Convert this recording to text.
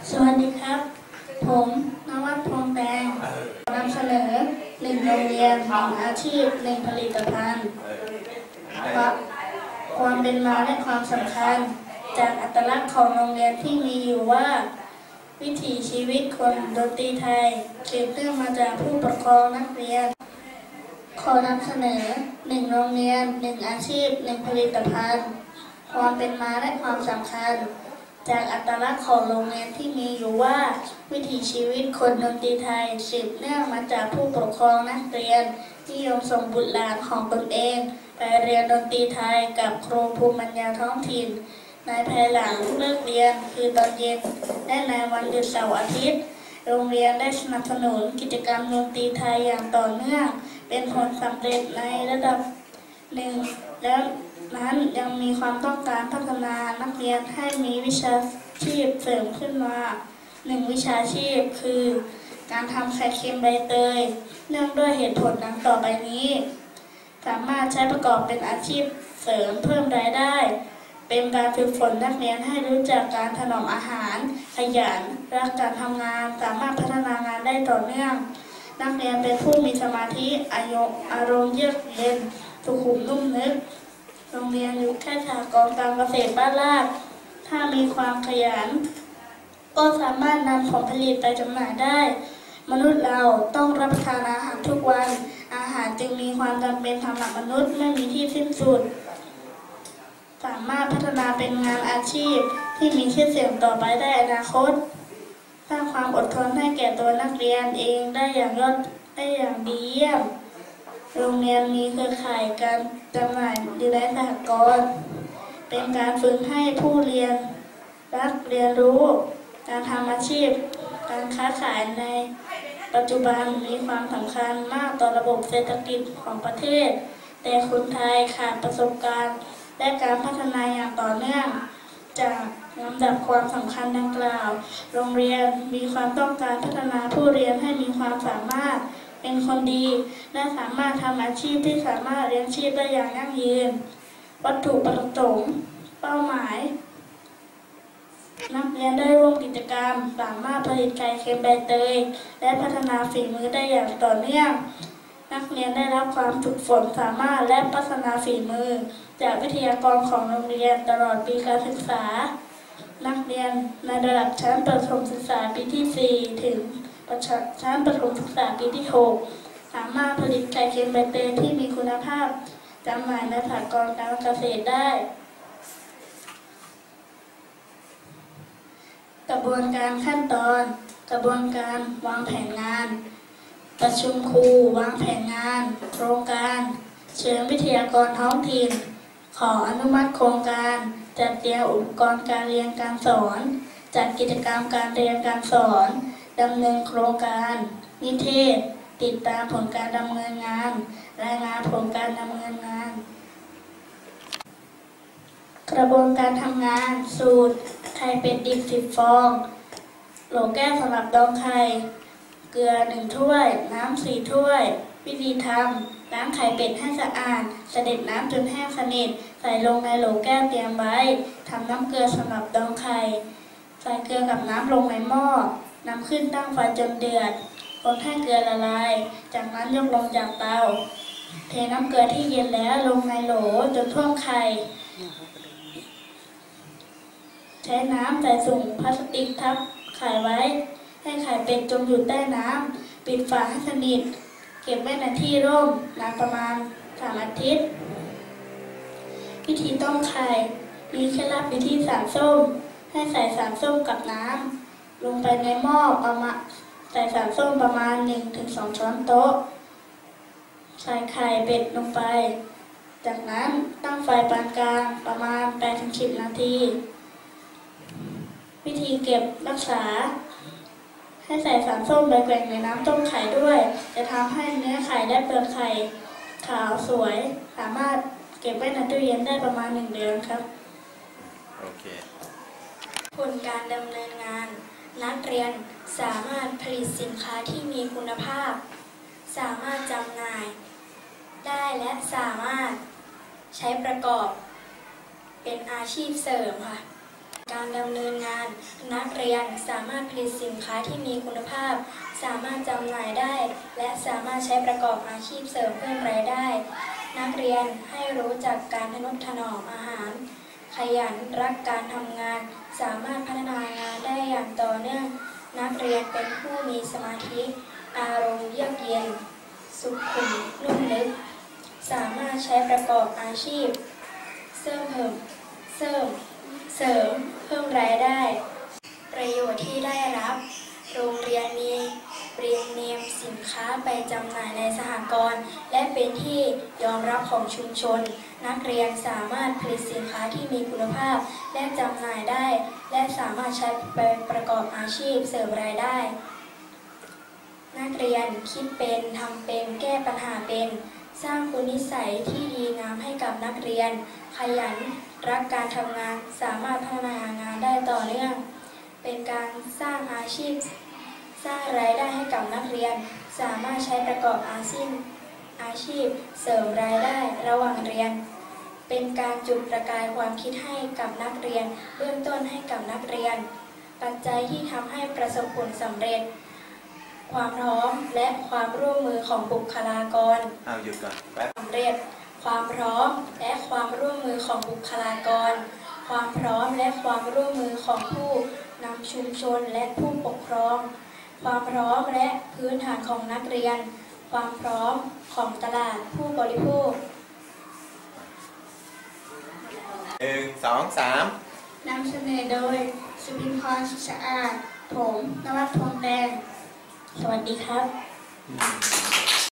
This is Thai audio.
สวัสดีครับผมนวัดพงษ์แดงนำเสนอ1 โรงเรียน1 อาชีพ1 ผลิตภัณฑ์ความเป็นมาและความสำคัญจากอัตลักษณ์ของโรงเรียนที่มีอยู่ว่าวิถีชีวิตคนดนตรีไทยสืบเนื่องมาจากผู้ปกครองนักเรียนขอนำเสนอ1 โรงเรียน1 อาชีพ1 ผลิตภัณฑ์ความเป็นมาและความสำคัญจากอัตลักษณ์ของโรงเรียนที่มีอยู่ว่าวิถีชีวิตคนดนตรีไทยสืบเนื่องมาจากผู้ปกครองนักเรียนนิยมส่งบุตรหลานของตนเองไปเรียนดนตรีไทยกับครูภูมิปัญญาท้องถิ่นในภายหลังเลิกเรียนคือตอนเย็นและในวันหยุดเสาร์อาทิตย์โรงเรียนได้สนับสนุนกิจกรรมดนตรีไทยอย่างต่อเนื่องเป็นผลสำเร็จในระดับหนึ่งแล้วนั้นยังมีความต้องการพัฒนานักเรียนให้มีวิชาชีพเสริมขึ้นมา1 วิชาชีพคือการทำไข่เค็มใบเตยเนื่องด้วยเหตุผลดังต่อไปนี้สามารถใช้ประกอบเป็นอาชีพเสริมเพิ่มรายได้เป็นการฝึกฝนนักเรียนให้รู้จักการถนอมอาหารขยันรักการทำงานสามารถพัฒนางานได้ต่อเนื่องนักเรียนเป็นผู้มีสมาธิอารมณ์เยือกเย็นสุขุมนุ่มนึกโรงเรียนอยู่แค่สหกรณ์การเกษตรบ้านลาดถ้ามีความขยันก็สามารถนำผลผลิตไปจำหน่ายได้มนุษย์เราต้องรับประทานอาหารทุกวันอาหารจึงมีความจำเป็นสำหรับมนุษย์ไม่มีที่สิ้นสุดสามารถพัฒนาเป็นงานอาชีพที่มีชื่อเสียงต่อไปได้อนาคตสร้างความอดทนให้แก่ตัวนักเรียนเองได้อย่างดีเยี่ยมโรงเรียนมีเครือข่ายการจำหน่ายดีไลน์สหกรณ์เป็นการฝึกให้ผู้เรียนรักเรียนรู้การทำอาชีพการค้าขายในปัจจุบันมีความสำคัญมากต่อระบบเศรษฐกิจของประเทศแต่คนไทยขาดประสบการณ์และการพัฒนาอย่างต่อเนื่องจากลำดับความสำคัญดังกล่าวโรงเรียนมีความต้องการพัฒนาผู้เรียนให้มีความสามารถเป็นคนดีและสามารถทำอาชีพที่สามารถเลี้ยงชีพได้อย่างยั่งยืนวัตถุประสงค์เป้าหมายนักเรียนได้ร่วมกิจกรรมสามารถผลิตไข่เค็มใบเตยและพัฒนาฝีมือได้อย่างต่อเนื่องนักเรียนได้รับความฝึกฝนสามารถและพัฒนาฝีมือจากวิทยากรของโรงเรียนตลอดปีการศึกษานักเรียนในระดับชั้นประถมศึกษาปีที่ 4 ถึงชั้นประถมศึกษาปีที่ 6 สามารถผลิตไข่เค็มใบเตยที่มีคุณภาพจำหน่ายในสหกรณ์การเกษตรได้กระบวนการขั้นตอนกระบวนการวางแผนงานประชุมครูวางแผนงานโครงการเชิญวิทยากรท้องถิ่นขออนุมัติโครงการจัดเตรียมอุปกรณ์การเรียนการสอนจัดกิจกรรมการเรียนการสอนดำเนินโครงการนิเทศติดตามผลการดำเนินงานรายงานผลการดำเนินงานกระบวนการทำงานสูตรไข่เป็ดดิบ10 ฟองโหลแก้วสำหรับดองไข่เกลือ1 ถ้วยน้ำ4 ถ้วยวิธีทำล้างไข่เป็ดให้สะอาดเสด็จน้ำจนแห้งสนิทใส่ลงในโหลแก้วเตรียมไว้ทำน้ำเกลือสำหรับดองไข่ใส่เกลือกับน้ำลงในหม้อนำขึ้นตั้งไฟจนเดือดคนให้เกลือละลายจากนั้นยกลงจากเตาเทน้ำเกลือที่เย็นแล้วลงในโหลจนท่วมไข่ใช้น้ำใส่ถุงพลาสติกทับไข่ไว้ให้ไข่เป็ดจมอยู่ใต้น้ำปิดฝาให้สนิทเก็บไว้ในที่ร่มนานประมาณ3 อาทิตย์วิธีต้มไข่มีเคล็ดลับวิธีสารส้มให้ใส่สารส้มกับน้ำลงไปในหม้อใส่สารส้มประมาณ 1-2 ช้อนโต๊ะใส่ไข่เป็ดลงไปจากนั้นตั้งไฟปานกลางประมาณ 8-10 นาทีวิธีเก็บรักษาให้ใส่สารส้มใบแกว่งในน้ำต้มไข่ด้วยจะทำให้เนื้อไข่และเปลือกไข่ขาวสวยสามารถเก็บไว้ในตู้เย็นได้ประมาณ1 เดือนครับโอเคผลการดำเนินงานนักเรียนสามารถผลิตสินค้าที่มีคุณภาพสามารถจำหน่ายได้และสามารถใช้ประกอบเป็นอาชีพเสริมค่ะการดำเนินงานนักเรียนสามารถผลิตสินค้าที่มีคุณภาพสามารถจำหน่ายได้และสามารถใช้ประกอบอาชีพเสริมเพิ่มรายได้นักเรียนให้รู้จักการทนุถนอมอาหารขยันรักการทำงานสามารถพัฒนางานได้อย่างต่อเนื่องนักเรียนเป็นผู้มีสมาธิอารมณ์เยือกเย็นสุขุมนุ่มลึกสามารถใช้ประกอบอาชีพเสริมเพิ่มรายได้ประโยชน์ที่ได้รับโรงเรียนมีเรียนเนมสินค้าไปจำหน่ายในสหกรณ์และเป็นที่ยอมรับของชุมชนนักเรียนสามารถผลิตสินค้าที่มีคุณภาพและจำหน่ายได้และสามารถใช้ไปประกอบอาชีพเสริมรายได้นักเรียนคิดเป็นทำเป็นแก้ปัญหาเป็นสร้างคุณนิสัยที่ดีงามให้กับนักเรียนขยันรักการทำงานสามารถพัฒนางานได้ต่อเนื่องเป็นการสร้างอาชีพสร้างรายได้ให้กับนักเรียนสามารถใช้ประกอบอาชีพเสริมรายได้ระหว่างเรียนเป็นการจุดประกายความคิดให้กับนักเรียนเบื้องต้นให้กับนักเรียนปัจจัยที่ทำให้ประสบผลสำเร็จความพร้อมและความร่วมมือของบุคลากรหยุดก่อนแป๊บสำเร็จความพร้อมและความร่วมมือของบุคลากรความพร้อมและความร่วมมือของผู้นำชุมชนและผู้ปกครองความพร้อมและพื้นฐานของนักเรียนความพร้อมของตลาดผู้บริโภค 1 2 3 นำเสนอโดยสุพิมพรสะอาดผมนวัฒน์ทองแดงสวัสดีครับ